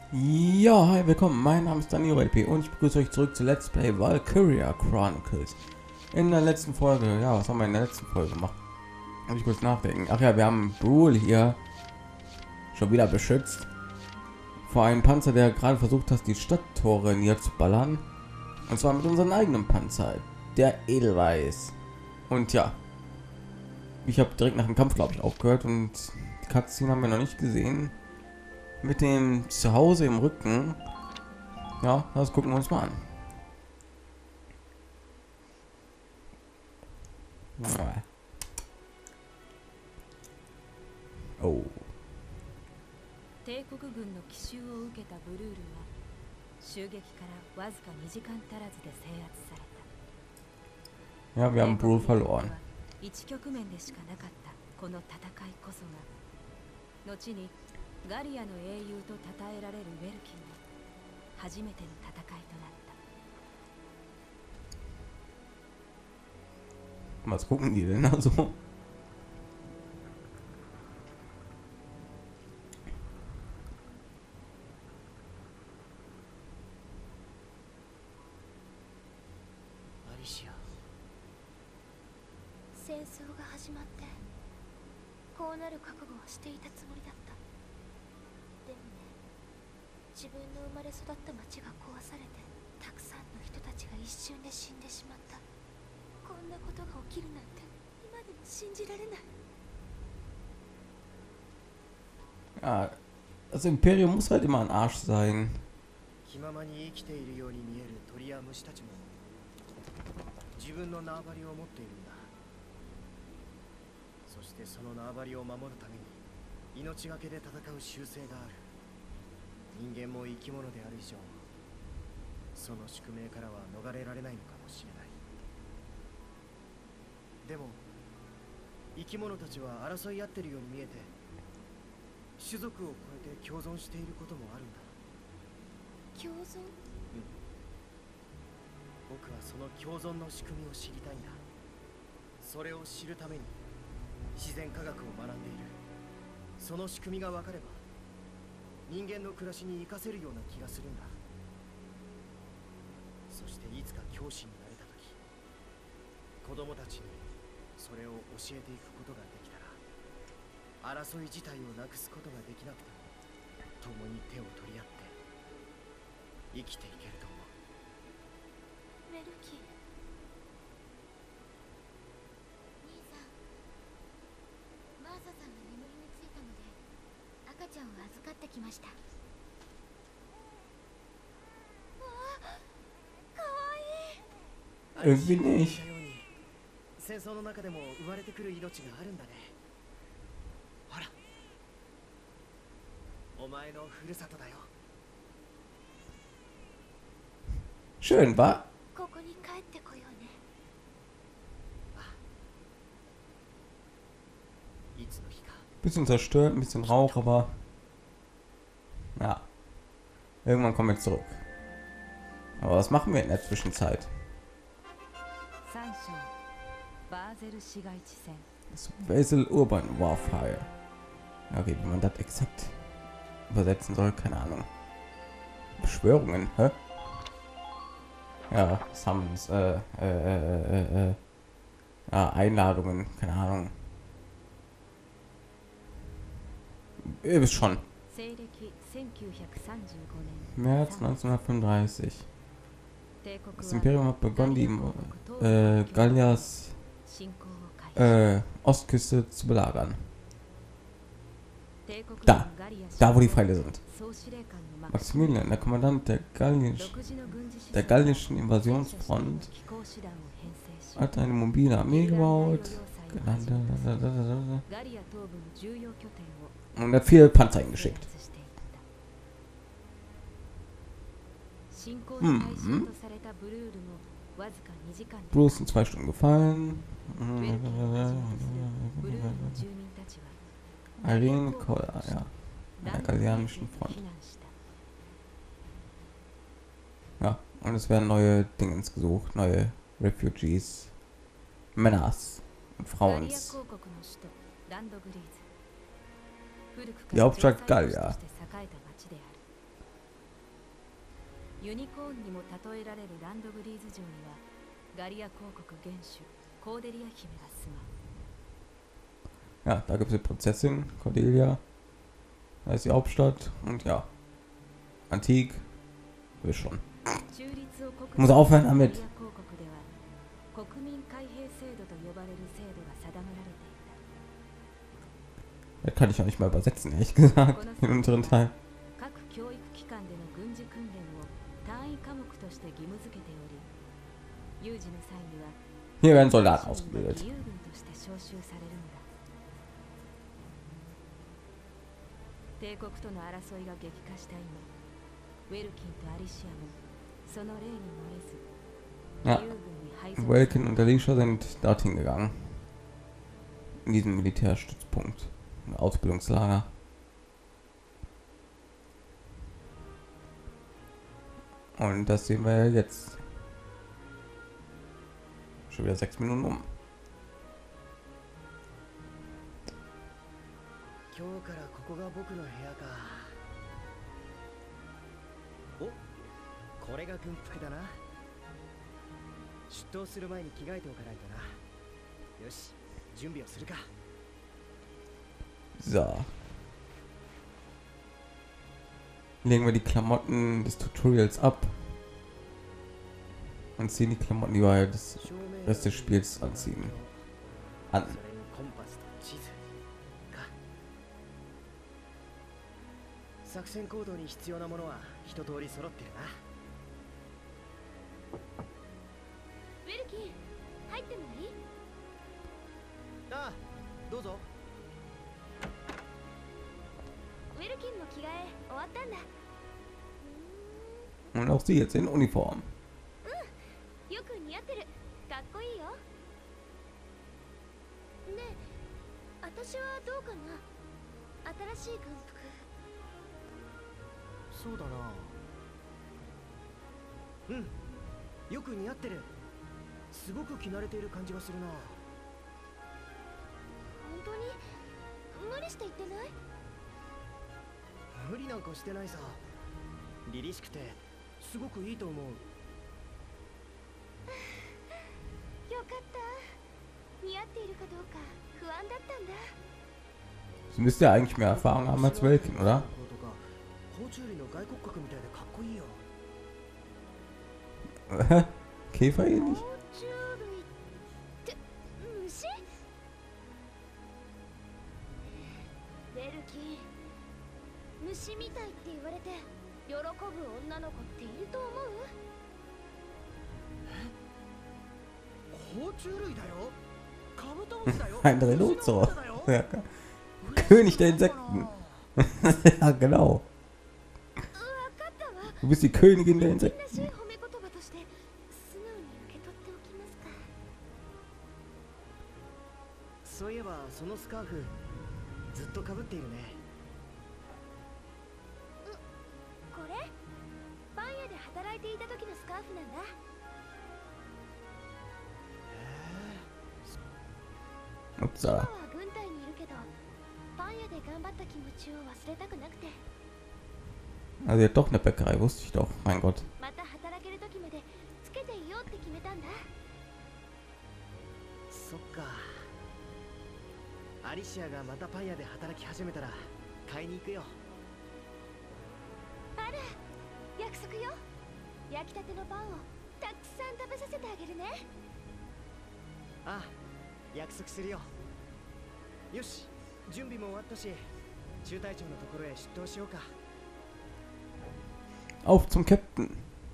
Ja, hi, willkommen. Mein Name ist Danilo LP und ich begrüße euch zurück zu Let's Play Valkyria Chronicles. In der letzten Folge, ja, was haben wir in der letzten Folge gemacht? Habe ich kurz nachdenken. Ach ja, wir haben Brule hier schon wieder beschützt vor einem Panzer, der gerade versucht hat, die Stadttore niederzuballern. Und zwar mit unserem eigenen Panzer, der Edelweiß. Und ja, ich habe direkt nach dem Kampf, glaube ich, aufgehört und die Cutscene haben wir noch nicht gesehen. Mit dem Zuhause im Rücken. Ja, das gucken wir uns mal an. Oh. 帝国軍の奇襲を受けたブルールは襲撃からわずか2時間足らずで制圧された。 Ja, wir haben Brule verloren. 一局面でしかなかったこの戦いこそが後にガリアの英雄と称えられるウェルキンの初めての戦いとなった。 Was gucken die denn da so? Alicia。 戦争が始まってこうなる覚悟はしていたつもりだった。でもね、自分の生まれ育った町が壊されてたくさんの人たちが一瞬で死んでしまった。こんなことが起きるなんて今でも信じられない。 Ja, das Imperium muss halt immer ein Arsch sein. 気ままに生きているように見える鳥や虫たちも自分の縄張りを持っているんだ。そしてその縄張りを守るために命がけで戦う習性がある。人間も生き物である以上、その宿命からは逃れられないのかもしれない。でも生き物たちは争い合ってるように見えて、種族を超えて共存していることもあるんだ。 共存？ 僕はその共存の仕組みを知りたいんだ。それを知るために自然科学を学んでいる。その仕組みが分かれば人間の暮らしに活かせるような気がするんだ。そしていつか教師になれた時、子供たちにそれを教えていくことができたら、争い自体をなくすことができなくても共に手を取り合って生きていけると思う。 メルキー兄さん、マーサさんが眠りについたので赤ちゃんを預かってきました。わあ、かわいい。 Irgendwie nicht. 戦争の中でも生まれてくる命があるんだね。ほら、お前のふるさとだよ。 Schön, wa? ここに帰ってこようね。 いつの日か。 Bisschen zerstört, ein bisschen Rauch, aber ja, irgendwann kommen wir zurück. Aber was machen wir in der Zwischenzeit? Das Basel Urban Warfare. Ja, okay, wie man das exakt übersetzen soll, keine Ahnung. Beschwörungen, hä? Ja, Summons, ja, Einladungen, keine Ahnung. Ihr wisst schon. März 1935. Das Imperium hat begonnen, die Gallias Ostküste zu belagern. Da wo die Pfeile sind. Maximilian, der Kommandant der gallischen Invasionsfront, hat eine mobile Armee gebaut und hat 4 Panzer hingeschickt. Bloß in 2 Stunden gefallen. Irene Koller, ja, der gallianischen Front. Ja, und es werden neue Dingens gesucht, neue Refugees, Männers und Frauens. Die Hauptstadt Gallia. ユニコーンにも例えられるランドブリーズ城にはガリア公国元首コーデリア姫が住まう。 Ja, da gibt es die Prinzessin Cordelia. Da ist die Hauptstadt. Und ja, antik. Ist schon. 中立を国 Muss aufhören damit. ガリア公国では国民開閉制度と呼ばれる制度が定められていた。 Das kann ich auch nicht mal übersetzen, ehrlich gesagt. In unseren Teil. 各教育機関での軍事訓練を単位科目として義務付けており、有事の際には Hier werden Soldaten 義 ausgebildet. 勇軍として招集されるのだ。帝国との争いが激化した今、ウェルキンとアリシアもその例に漏れず、 Ja, 義勇軍に配属 Welkin und Alicia sind dorthin gegangen. In diesen Militärstützpunkt. Ein Ausbildungslager. Und das sehen wir jetzt. Schon wieder 6 Minuten um. 今日からここが僕の部屋か。お、これが軍服だな。出頭する前に着替えておかないとな。よし、準備をするか。 So. Legen wir die Klamotten des Tutorials ab. Und ziehen die Klamotten, die wir des Rest des Spiels anziehen. An. それにコンパスと地図か。作戦行動に必要なものは一通り揃ってるな。 ウェルキン、入ってもいい？ ああ、どうぞ。 ウェルキンの着替え終わったんだ。 Und auch sie jetzt in Uniform. よく似合ってる。かっこいいよ。ねえ、私はどうかな？新しい軍服。 そうだな。うん、よく似合ってる。すごく着慣れている感じがするな。 本当に？無理して言ってない？ 無理なんかしてないさ。凛々しくてすごくいいと思う。 よかった。似合っているかどうか不安だったんだ。 Sie müsste ja eigentlich mehr Erfahrung haben als Welkin, oder? 甲虫類の外骨格みたいでかっこいいよ。 Käfer ähnlich? 甲虫類って虫？ウェルキン、虫みたいって言われて喜ぶ女の子っていると思う？ 甲虫類だよ。カブトムシだよ。 Ein Rhinoceros. Ja, König der Insekten. Ja, genau. わかったわ。 Du bist die Königin der みんな Insekten. しい褒め言葉として素直に受け取っておきますか。 そういえばそのスカーフずっとかぶっているね。 これパン屋で働いていた時のスカーフなんだ。 今 Upsa. は軍隊にいるけど、パン屋で頑張った気持ちを忘れたくなくて、 Also, sie hat doch eine Bäckerei, wusste ich doch. Mein Gott. また働ける時までつけていようって決めたんだ。 そっか。アリシアがまたパン屋で働き始めたら買いに行くよ。 あら、約束よ。焼きたてのパンをたくさん食べさせてあげるね。 ああ、約束するよ。よし、準備も終わったし、中隊長のところへ出頭しようか。 Auf zum Captain.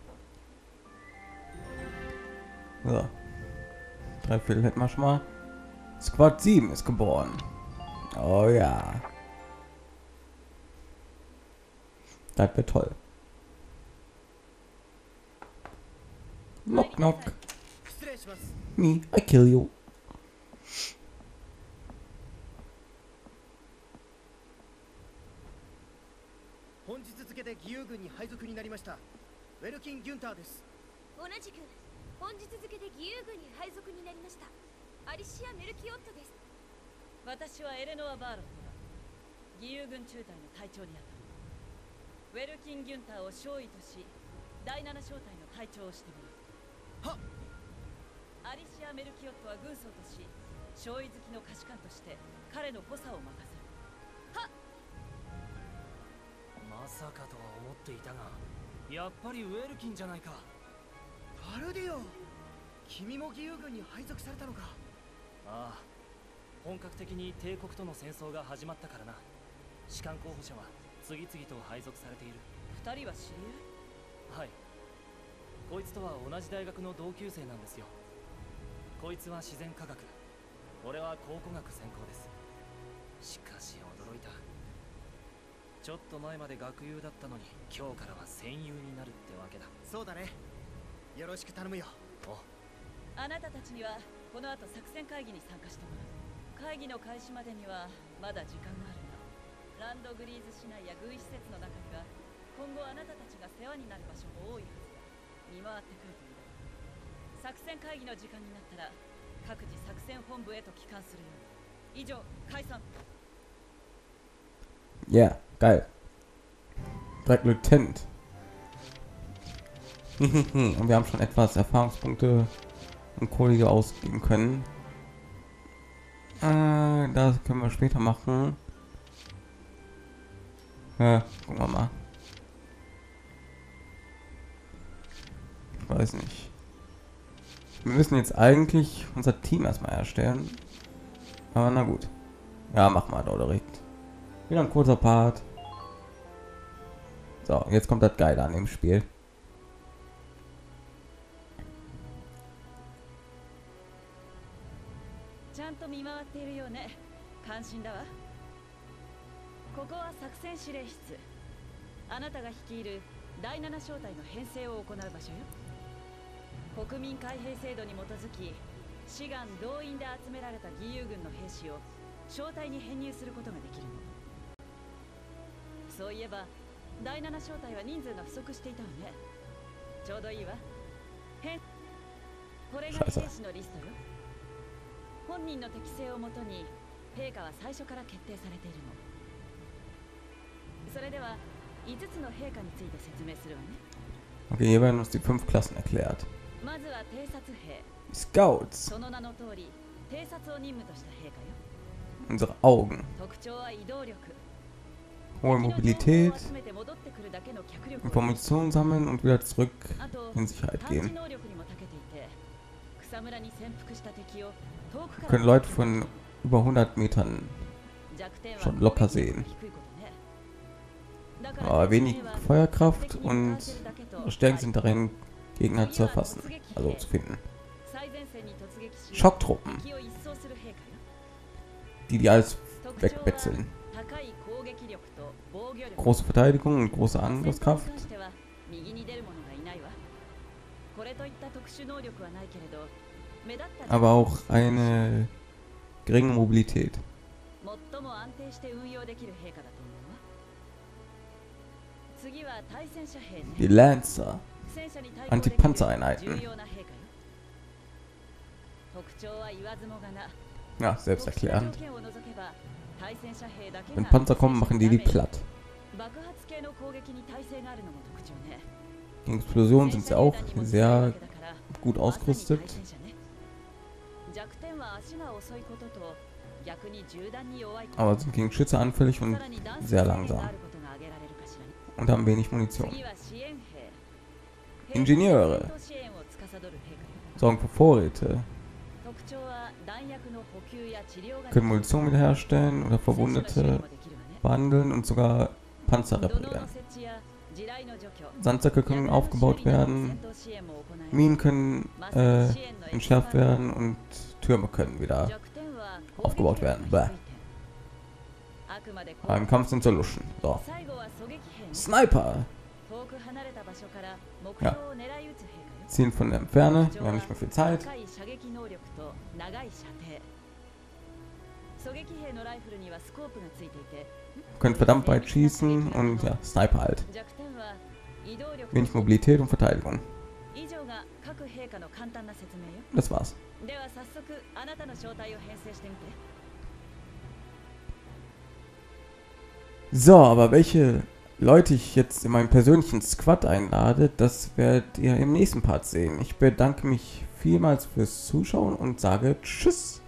So. 3 Viertel hätten wir schon mal. Squad 7 ist geboren. Oh ja. Das wird toll. Knock knock. 失礼します。 Me, I kill you. 本日付で義勇軍に配属になりましたウェルキン・ギュンターです。 同じく本日付で義勇軍に配属になりましたアリシア・メルキオットです。 私はエレノア・バーロットだ。義勇軍中隊の隊長にあたる。ウェルキン・ギュンターを少尉とし、 第7小隊の隊長をしてみる。 はっ。 アリシア・メルキオットは軍曹とし、将尉好きの下士官として彼の補佐を任せる。はっ。 まさかとは思っていたが、やっぱりウェルキンじゃないか。 パルディオ、君も義勇軍に配属されたのか。 ああ、本格的に帝国との戦争が始まったからな。士官候補者は次々と配属されている。 二人は知りはい、こいつとは同じ大学の同級生なんですよ。こいつは自然科学、俺は考古学専攻です。しかし驚いた。ちょっと前まで学友だったのに、今日からは戦友になるってわけだ。 そうだね、よろしく頼むよ。 お、 あなたたちにはこの後作戦会議に参加してもらう。会議の開始までにはまだ時間があるが、ランドグリーズ市内や軍施設の中には今後あなたたちが世話になる場所も多いはずだ。見回ってくるといいだろう。作戦会議の時間になったら各自作戦本部へと帰還するように。以上、解散。 Ja, geil. Direkt Lieutenant. Und wir haben schon etwas Erfahrungspunkte und Kohle ausgeben können. Das können wir später machen. Gucken wir mal. Ich weiß nicht. Wir müssen jetzt eigentlich unser Team erstmal erstellen. Aber na gut. Ja, machen wir da direkt. Wieder ein kurzer Part. So, jetzt kommt das Geile an dem Spiel. ちゃんと見回っているようね。感心だわ。ここは作戦司令室。あなたが率いる第7小隊の編成を行う場所よ。国民海兵制度に基づき、志願動員で集められた義勇軍の兵士を小隊に編入することができるの。そういえば第7小隊は人数が不足していたわね。ちょうどいいわ。これが兵士のリストよ。本人の適性をもとに陛下は最初から決定されているの。それでは5つの陛下について説明するわね。 Okay, hier werden uns die 5 Klassen erklärt. まずは偵察兵。 Scouts. その名の通り、偵察を任務とした陛下よ。 Unsere Augen. 特徴は移動力。 Hohe Mobilität. 集めて戻ってくるだけの脚力。 Informationen sammeln und wieder zurück あと in Sicherheit 探知 gehen. 能力にも長けていて、草むらに潜伏した敵を遠くから Können Leute von über 100 Metern 弱点は schon locker sehen. 低いことね。だから Aber wenig 敵は Feuerkraft 敵に und 使わせるだけと Stärken sind darin, Gegner zu erfassen, also zu finden. 最前線に突撃し Schocktruppen, 敵を一掃する兵官よ。 die alles 特徴は wegbetzeln. 高い攻撃力と防御力。 Große Verteidigung und große 戦闘に Angriffskraft. 関しては右に出る者がいないわ。これといった特殊能力はないけれど、目立った Aber auch eine geringe Mobilität. 最も安定して運用できる兵科だと思うわ。次は対戦車兵ね。 Die Lancer, 戦車に対抗できる Anti-Panzer-Einheiten. 重要な兵科よ。特徴は言わずもがな。 Ja, 特殊な selbsterklärend. 条件を除けば対戦車兵だけ Wenn が Panzer kommen, machen die die platt. 爆発系の攻撃に耐性があるのも特徴ね。 Gegen Explosionen sind sie auch sehr gut ausgerüstet. 弱点は足が遅いことと逆に銃弾に弱いこと。 Aber sind gegen Schütze anfällig und さらに弾数 sehr 制限が langsam あることが挙げられるかしらね。 und haben wenig Munition. 次は支援兵。 Ingenieure 戦闘支援を司る兵科よ。 sorgen für Vorräte, 特徴は弾薬の補給や治療が können Munition wiederherstellen oder 戦車の支援 Verwundete もできるわね。 behandeln und sogar Panzer 土のうの reparieren. 設置や地雷の除去、 Sandsäcke können aufgebaut werden, 戦闘支援も行える。 Minen können まさに支援の entschärft werden und Türme können wieder 弱点は aufgebaut werden. 攻撃 Bäh. 力の低い点。あくまで Aber im Kampf sind sie Luschen. So. 最後は狙撃兵ね。 Sniper 遠く離れた場所から目標を狙い撃つ兵科よ。 zielen von der Ferne. Wir haben nicht mehr viel Zeit. 高い射撃能力と長い射程。狙撃兵のライフルにはスコープがついていて、 Können verdammt weit schießen und ja, Sniper halt. 弱点は移動力と Wenig Mobilität und Verteidigung. 以上が各陛下の簡単な説明よ。 Das war's. では早速あなたの正体を編成してみて。 So, aber welche Leute ich jetzt in meinen persönlichen Squad einlade, das werdet ihr im nächsten Part sehen. Ich bedanke mich vielmals fürs Zuschauen und sage Tschüss.